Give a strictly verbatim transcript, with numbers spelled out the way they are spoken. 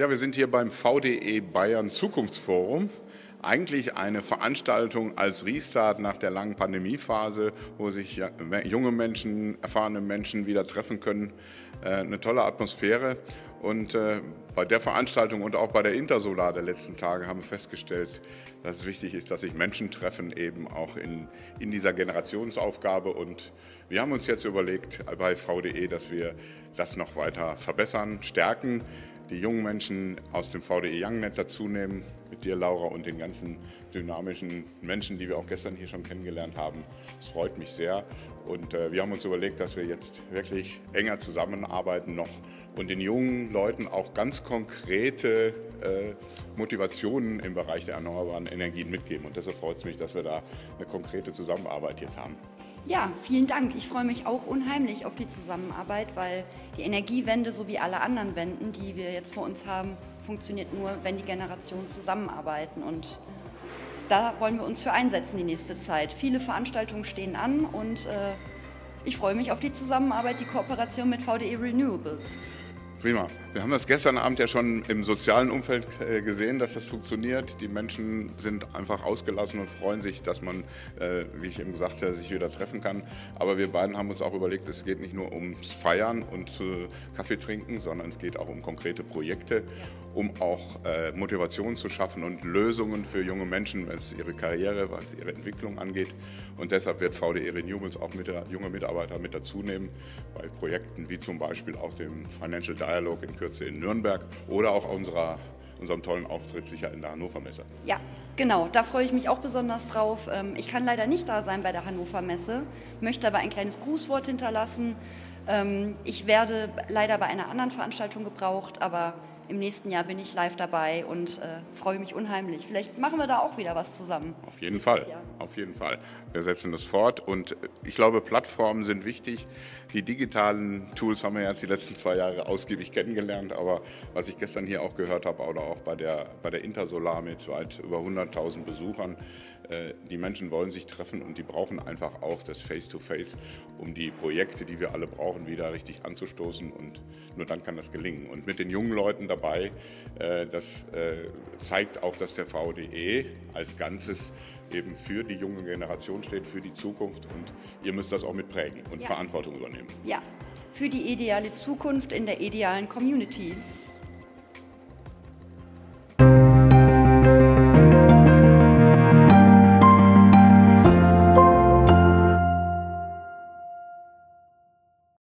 Ja, wir sind hier beim V D E Bayern Zukunftsforum. Eigentlich eine Veranstaltung als Restart nach der langen Pandemiephase, wo sich junge Menschen, erfahrene Menschen wieder treffen können. Eine tolle Atmosphäre. Und bei der Veranstaltung und auch bei der Intersolar der letzten Tage haben wir festgestellt, dass es wichtig ist, dass sich Menschen treffen, eben auch in, in dieser Generationsaufgabe. Und wir haben uns jetzt überlegt bei V D E, dass wir das noch weiter verbessern, stärken, die jungen Menschen aus dem V D E YoungNet dazu nehmen, mit dir, Laura, und den ganzen dynamischen Menschen, die wir auch gestern hier schon kennengelernt haben. Das freut mich sehr. Und äh, wir haben uns überlegt, dass wir jetzt wirklich enger zusammenarbeiten noch und den jungen Leuten auch ganz konkrete äh, Motivationen im Bereich der erneuerbaren Energien mitgeben. Und deshalb freut es mich, dass wir da eine konkrete Zusammenarbeit jetzt haben. Ja, vielen Dank. Ich freue mich auch unheimlich auf die Zusammenarbeit, weil die Energiewende sowie alle anderen Wenden, die wir jetzt vor uns haben, funktioniert nur, wenn die Generationen zusammenarbeiten. Und da wollen wir uns für einsetzen die nächste Zeit. Viele Veranstaltungen stehen an und äh, ich freue mich auf die Zusammenarbeit, die Kooperation mit V D E Renewables. Prima. Wir haben das gestern Abend ja schon im sozialen Umfeld gesehen, dass das funktioniert. Die Menschen sind einfach ausgelassen und freuen sich, dass man, wie ich eben gesagt habe, sich wieder treffen kann. Aber wir beiden haben uns auch überlegt, es geht nicht nur ums Feiern und Kaffee trinken, sondern es geht auch um konkrete Projekte, um auch Motivation zu schaffen und Lösungen für junge Menschen, was ihre Karriere, was ihre Entwicklung angeht. Und deshalb wird V D E Renewables auch mit, junge Mitarbeiter mit dazu nehmen bei Projekten wie zum Beispiel auch dem Financial Dialog in Kürze in Nürnberg oder auch unserer, unserem tollen Auftritt sicher in der Hannover Messe. Ja, genau, da freue ich mich auch besonders drauf. Ich kann leider nicht da sein bei der Hannover Messe, möchte aber ein kleines Grußwort hinterlassen. Ich werde leider bei einer anderen Veranstaltung gebraucht, aber im nächsten Jahr bin ich live dabei und äh, freue mich unheimlich. Vielleicht machen wir da auch wieder was zusammen. Auf jeden Fall, auf jeden Fall. Wir setzen das fort und ich glaube, Plattformen sind wichtig. Die digitalen Tools haben wir jetzt die letzten zwei Jahre ausgiebig kennengelernt, aber was ich gestern hier auch gehört habe oder auch bei der, bei der Intersolar mit weit über hunderttausend Besuchern, äh, die Menschen wollen sich treffen und die brauchen einfach auch das Face-to-Face, um die Projekte, die wir alle brauchen, wieder richtig anzustoßen, und nur dann kann das gelingen. Und mit den jungen Leuten dabei, äh, das äh, zeigt auch, dass der V D E als Ganzes eben für die junge Generation steht, für die Zukunft, und ihr müsst das auch mitprägen und ja. Verantwortung übernehmen. Ja, für die ideale Zukunft in der idealen Community.